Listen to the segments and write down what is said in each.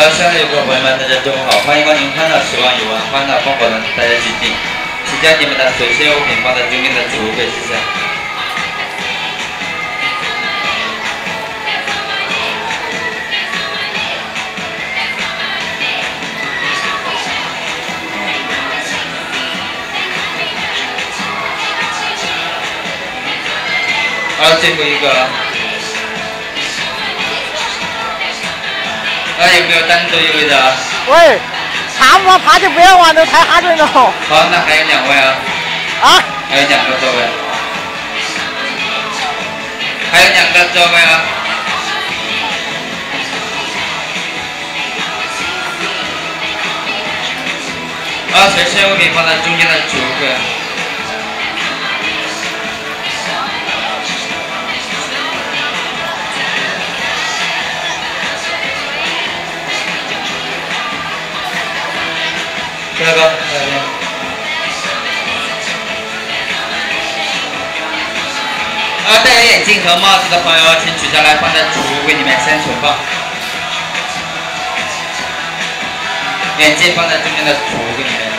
亲爱的游客朋友们，大家中午好，欢迎光临欢乐时光游玩，欢乐风火轮，大家请进，请将你们的随身物品放在桌面的储物柜之上。最后一个，有没有单独一位的？ 喂，差不多，怕就不要玩，都太吓人了。好， 那还有2位啊。 啊？ 还有2个座位。还有2个座位啊。随身物品放在中间的储物柜。第二个，戴有眼镜和帽子的朋友，请取下来放在储物柜里面先存放。眼镜放在中间的储物柜里面。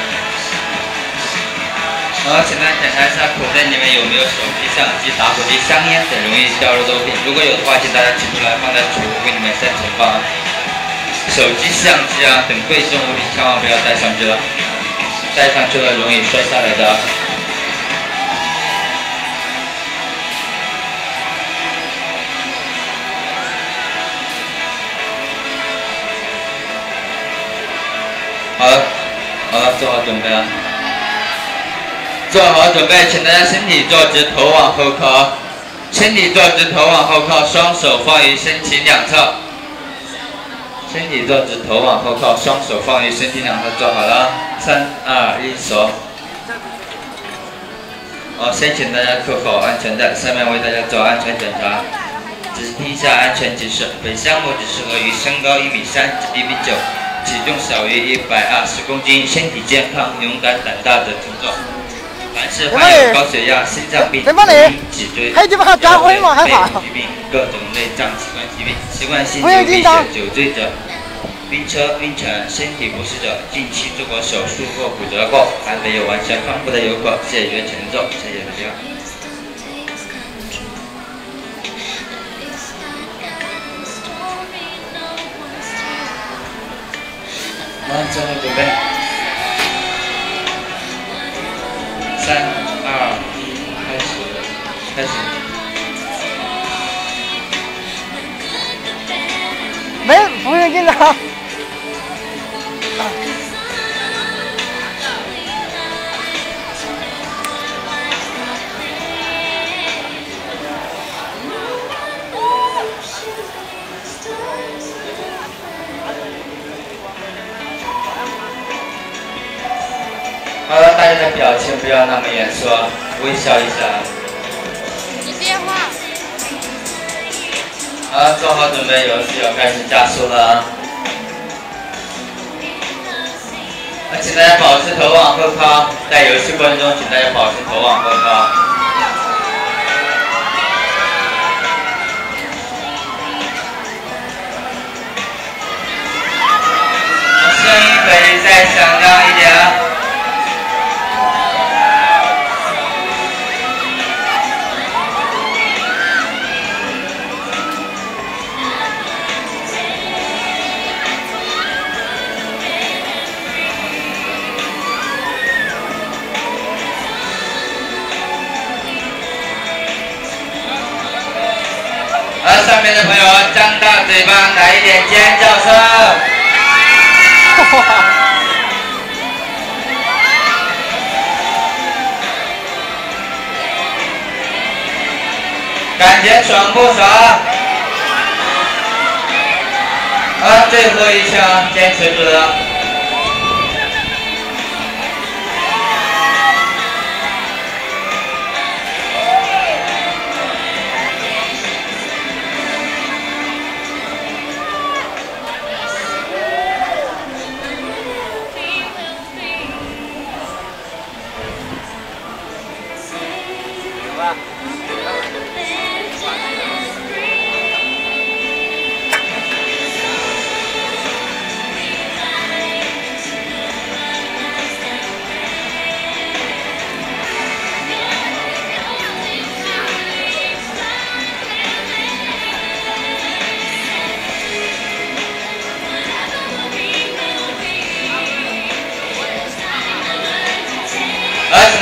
请大家检查一下口袋里面有没有手机、相机、打火机、香烟等容易掉落的物品。如果有的话，请大家取出来放在储物柜里面先存放。手机、相机等贵重物品千万不要带上去了，带上去了容易摔下来的。好了，做好准备了。做好准备，请大家身体坐直，头往后靠。身体坐直，头往后靠，双手放于身体两侧。身体坐直，头往后靠，双手放于身体两侧，做好了。3、2、1，手。先请大家扣好安全带，下面为大家做安全检查。只听一下安全提示：本项目只适合于身高1.3米至1.9米，体重小于120公斤，身体健康、勇敢、胆大者乘坐。凡是患有高血压、心脏病、脊椎、腰椎、肺疾病、各种内脏器官疾病、习惯性流鼻血、酒醉者、晕车、晕船、身体不适者、近期做过手术或骨折过、还没有完全康复的游客，谢绝乘坐。谢谢大家。做好准备。3、2、1，开始。 没，不用紧张。 好了，大家的表情不要那么严肃，微笑一下。 你电话。 好，做好准备，游戏要开始加速了。请大家保持头往后靠，在游戏过程中，请大家保持头往后靠。声音可以再响亮一点。上面的朋友张大嘴巴，来一点尖叫声。感觉爽不爽？最后一枪坚持住了。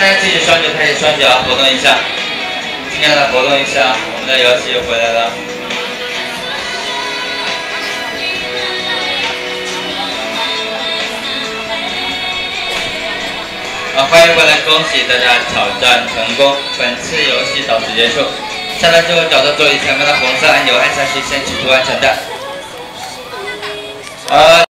大家继续双手抬起双脚，活动一下，尽量的活动一下，我们的游戏又回来了。欢迎回来，恭喜大家挑战成功，本次游戏到此结束。下来之后找到座椅前面的红色按钮，按下去先取出安全带。